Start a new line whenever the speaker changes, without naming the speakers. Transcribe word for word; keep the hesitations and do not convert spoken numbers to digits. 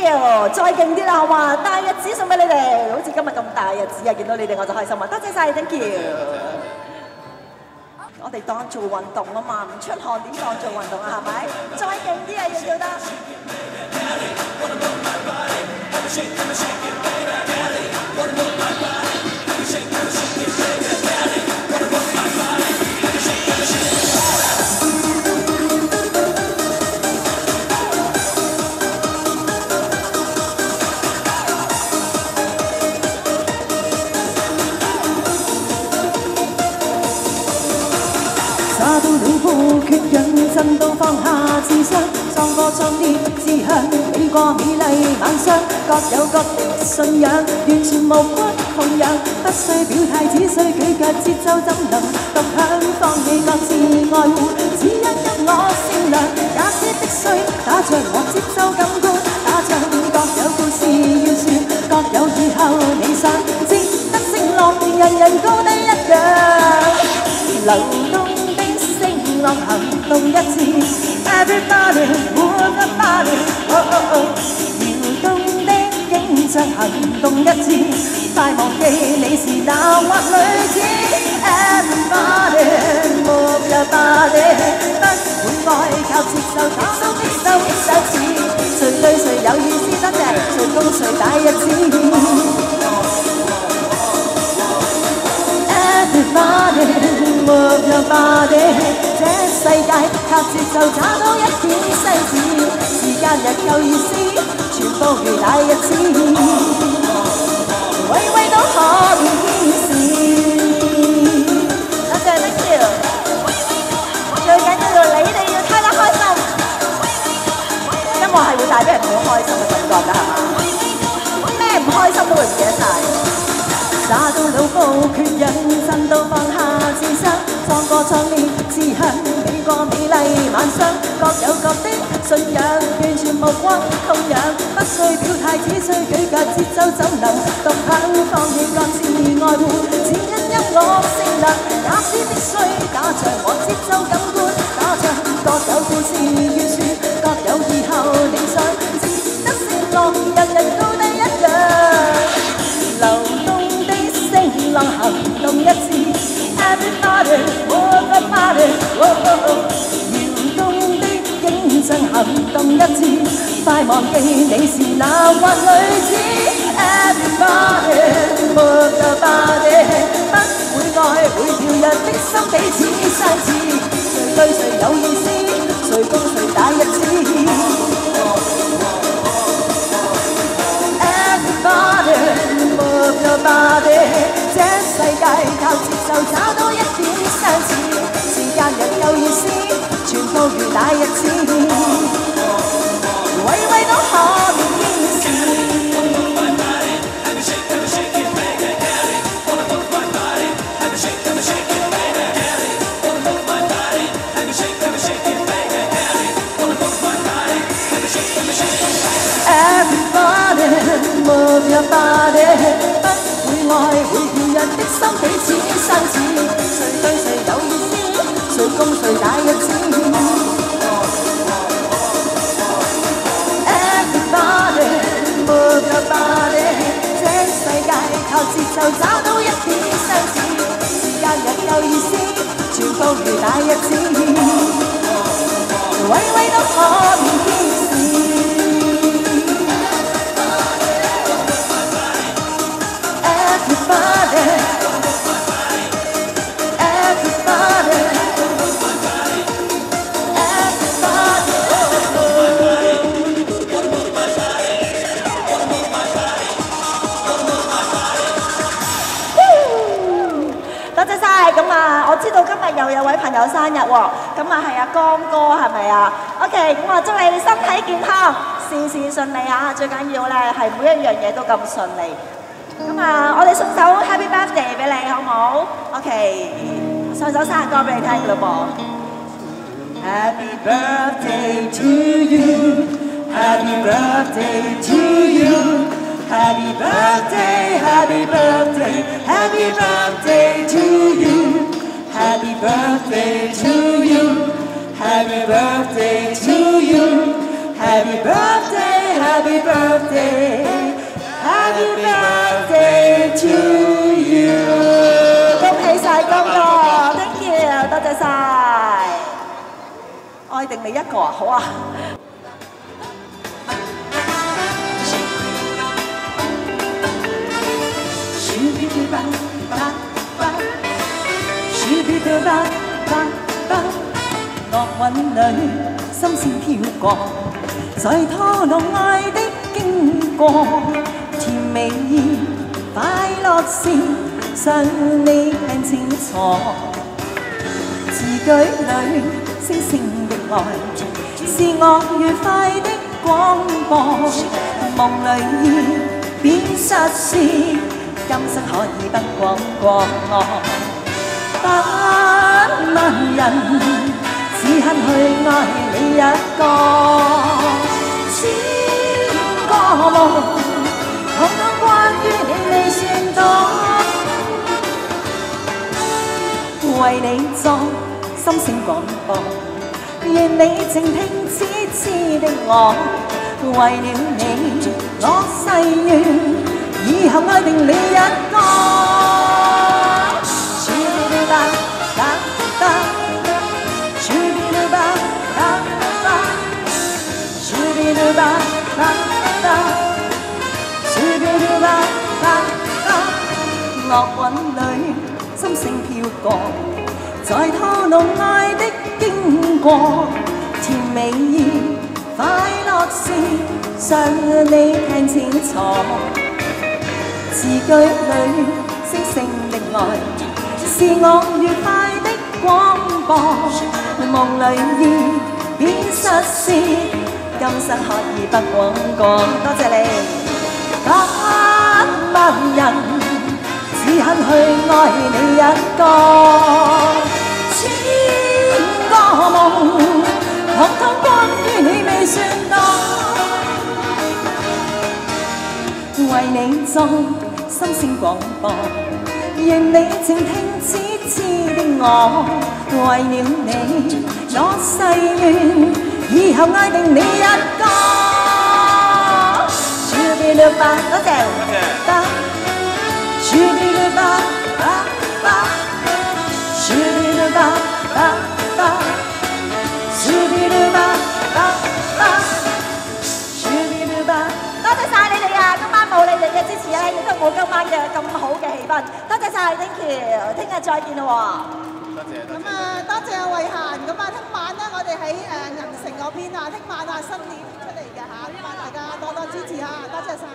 you， 再勁啲啦，好嘛？大日子送俾你哋，好似今日咁大日子啊！見到你哋我就開心啊！多謝晒 ，thank you。我哋當做運動啊嘛，唔出汗點當做運動啊？係咪？再勁啲啊，要做得。
打到了步，缺氧震到放下智商，壯過壯烈志向，美過美麗晚上，各有各的信仰，完全無關同樣，不需表態，只需舉腳節奏，怎能獨享？放棄各自愛護，只因因我善良，假設的需打仗和節奏感官，打仗各有故事要說，各有以後理想，值得承諾，人人高低一樣，流動。浪行動一致 ，Everybody move the body， oh oh oh， 搖動的景象行動一致，快忘記你是男或女子 ，Everybody move the body， 不會愛靠節奏打到的手的手指，誰對誰有意思多謝，誰高誰大日子 ，Everybody move your body。這世界靠節奏找到一點西子，時間日夠意思，全部如大日子，位位都可以顯示。多謝 thank you， 最緊要你哋要睇得開心，音樂係會帶俾人好開心嘅感覺㗎，係嘛？咩唔開心都會唔記得晒。打到腦部缺氧，震到放下智商，壯過壯烈志向，美過美麗晚上，各有各的信仰，完全無關痛癢，不需表態，只需舉腳節奏，怎能獨享？放棄各自愛護，只因因我性能，假使必須打仗和節奏感官，打仗各有故事要說，各有以後理想，值得承諾，人人高低一樣，流動。浪行動一致 ，Everybody move the body， 搖動的景象行動一致，快忘記你是男或女子 ，Everybody move the body， 不會愛會跳躍的心彼此相似，誰對誰有意思，誰高誰大日子 ，Everybody move the body。這世界靠節奏找到一點相似，時間日夠意思，全部如大日子，位位都可以顯示。Everybody move your body。愛會跳躍的心彼此相似，誰對誰有意思，誰共誰大日子 ，Everybody move your body， 這世界靠節奏找到一點相似，時間日夠意思，全部如大日子，位位都可以顯示。Everybody, everybody, everybody。多謝晒，咁啊，我知道今日又有位朋友生日喎，咁啊係阿江哥係咪啊 ？OK， 咁我祝你身體健康，事事順利啊！最緊要咧係每一樣嘢都咁順利。咁啊，我哋送首 Happy Birthday 俾你，好唔好 ？OK， 送首生日歌俾你聽㗎嘞噃。Happy birthday to you, Happy birthday to you, Happy birthday, Happy birthday, Happy birthday to you, Happy birthday to you, Happy birthday to you, Happy birthday,
Happy birthday，Happy birthday to you。恭喜晒光哥 ，thank you， 多謝晒。愛定你一個啊，好啊。樂韻裏，心聲飄過，在拖浪愛的經過，甜美意，快樂事，想你聽清楚。字句裏，星星的愛，是我愉快的廣播，夢裏已變實事，今生可以不枉過我。百萬人只肯去愛你一個，千個夢，統統關於你未算多，為你作心聲廣播，願你靜聽此次的我，為了你我誓願，以後愛定你一個。樂韻裏，心聲飄過，在拖浪愛的經過，甜美意，快樂事，想你聽清楚。字句裏，星星的愛，是我愉快的廣播，夢裏已變實事，今生可以不枉過。多謝你，百萬人只肯去愛你一個，千個夢，統統關於你未算多，為你作心聲廣播，願你靜聽此次的我，為了你我誓願，以後愛定你一個。多謝。多謝晒你哋啊！今晚冇你哋嘅支持咧，亦都冇今晚嘅咁好嘅氣氛。多謝晒 ，thank you， 聽日再見啦喎。多謝。咁啊，多謝阿慧嫻。咁啊，聽晚咧，我哋喺誒銀城嗰邊啊，聽晚啊新年出嚟嘅嚇，咁啊大家多多支持嚇，多謝晒。